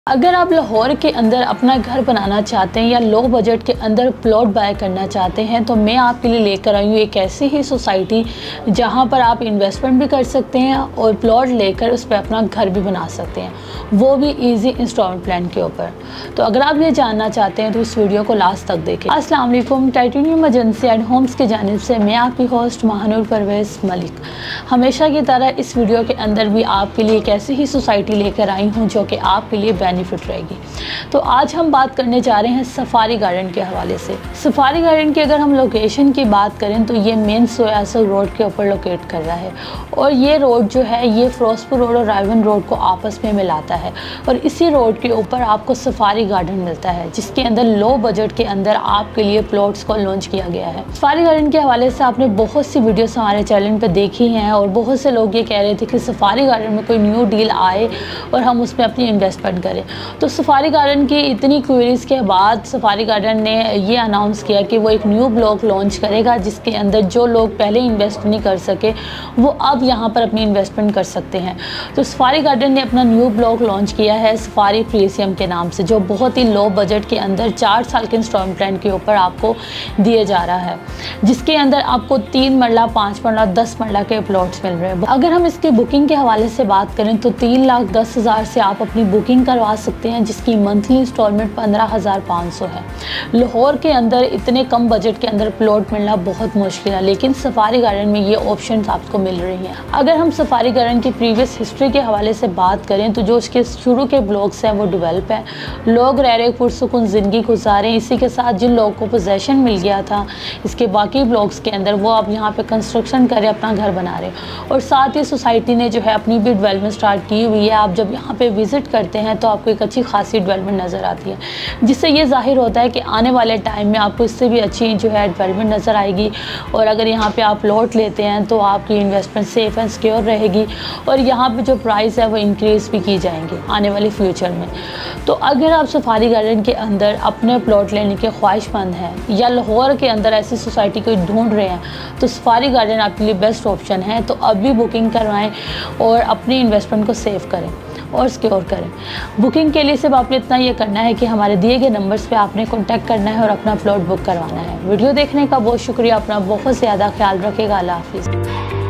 अगर आप लाहौर के अंदर अपना घर बनाना चाहते हैं या लो बजट के अंदर प्लॉट बाय करना चाहते हैं तो मैं आपके लिए लेकर आई हूँ एक ऐसी ही सोसाइटी जहाँ पर आप इन्वेस्टमेंट भी कर सकते हैं और प्लॉट लेकर उस पर अपना घर भी बना सकते हैं, वो भी इजी इंस्टॉलमेंट प्लान के ऊपर। तो अगर आप ये जानना चाहते हैं तो इस वीडियो को लास्ट तक देखें। अस्सलाम वालेकुम, टाइटेनियम एजेंसी एंड होम्स की जानिब से मैं आपकी होस्ट महानूर परवेज़ मलिक हमेशा की तरह इस वीडियो के अंदर भी आपके लिए एक ऐसी ही सोसाइटी लेकर आई हूँ जो कि आपके लिए बेनिफिट रहेगी। तो आज हम बात करने जा रहे हैं सफारी गार्डन के हवाले से। सफारी गार्डन की अगर हम लोकेशन की बात करें तो ये मेन सोयासल रोड के ऊपर लोकेट कर रहा है और ये रोड जो है ये फिरोजपुर रोड और रायवन रोड को आपस में मिलाता है और इसी रोड के ऊपर आपको सफारी गार्डन मिलता है जिसके अंदर लो बजट के अंदर आपके लिए प्लॉट्स को लॉन्च किया गया है। सफारी गार्डन के हवाले से आपने बहुत सी वीडियोस हमारे चैनल पर देखी हैं और बहुत से लोग ये कह रहे थे कि सफारी गार्डन में कोई न्यू डील आए और हम उसमें अपनी इन्वेस्टमेंट करें। तो सफारी गार्डन की इतनी क्वेरीज के बाद सफारी गार्डन ने ये अनाउंस किया कि वो एक न्यू ब्लॉक लॉन्च करेगा जिसके अंदर जो लोग पहले इन्वेस्ट नहीं कर सके वो अब यहाँ पर अपनी इन्वेस्टमेंट कर सकते हैं। तो सफारी गार्डन ने अपना न्यू ब्लॉक लॉन्च किया है सफारी प्रीसियम के नाम से, जो बहुत ही लो बजट के अंदर 4 साल के इंस्टॉलमेंट प्लान के ऊपर आपको दिए जा रहा है, जिसके अंदर आपको 3 मरला 5 मरला 10 मरला के प्लॉट्स मिल रहे हैं। अगर हम इसकी बुकिंग के हवाले से बात करें तो 3,10,000 से आप अपनी बुकिंग करवा सकते हैं जिसकी मंथली इंस्टॉलमेंट 15,500 है। लाहौर के अंदर इतने कम बजट के अंदर प्लॉट मिलना बहुत मुश्किल है, लेकिन सफारी गार्डन में ये ऑप्शंस आपको मिल रही हैं। अगर हम सफारी गार्डन की प्रीवियस हिस्ट्री के हवाले से बात करें तो जो उसके शुरू के ब्लॉक्स हैं वो डेवलप हैं, लोग रह रहे पुरसुकून ज़िंदगी गुजारें। इसी के साथ जिन लोगों को पोजेशन मिल गया था इसके बाकी ब्लॉक्स के अंदर वो अब यहाँ पे कंस्ट्रक्शन करें, अपना घर बना रहे और साथ ही सोसाइटी ने जो है अपनी भी डेवलपमेंट स्टार्ट की हुई है। आप जब यहाँ पे विज़िट करते हैं तो आपको एक अच्छी खासी डेवलपमेंट नज़र आती है, जिससे ये जाहिर होता है कि आने वाले टाइम में आपको इससे भी अच्छी जो है डेवलपमेंट नज़र आएगी और अगर यहाँ पे आप प्लॉट लेते हैं तो आपकी इन्वेस्टमेंट सेफ़ एंड सिक्योर रहेगी और यहाँ पे जो प्राइस है वो इंक्रीज़ भी की जाएंगे आने वाले फ्यूचर में। तो अगर आप सफारी गार्डन के अंदर अपने प्लॉट लेने के ख्वाहिशमंद हैं या लाहौर के अंदर ऐसी सोसाइटी को ढूंढ रहे हैं तो सफारी गार्डन आपके लिए बेस्ट ऑप्शन है। तो अभी बुकिंग करवाएं और अपनी इन्वेस्टमेंट को सेव करें और सिक्योर करें। बुकिंग के लिए सिर्फ आपने इतना ये करना है कि हमारे दिए गए नंबर्स पे आपने कांटेक्ट करना है और अपना प्लॉट बुक करवाना है। वीडियो देखने का बहुत शुक्रिया, अपना बहुत ज़्यादा ख्याल रखेगा। अल्लाह हाफिज़।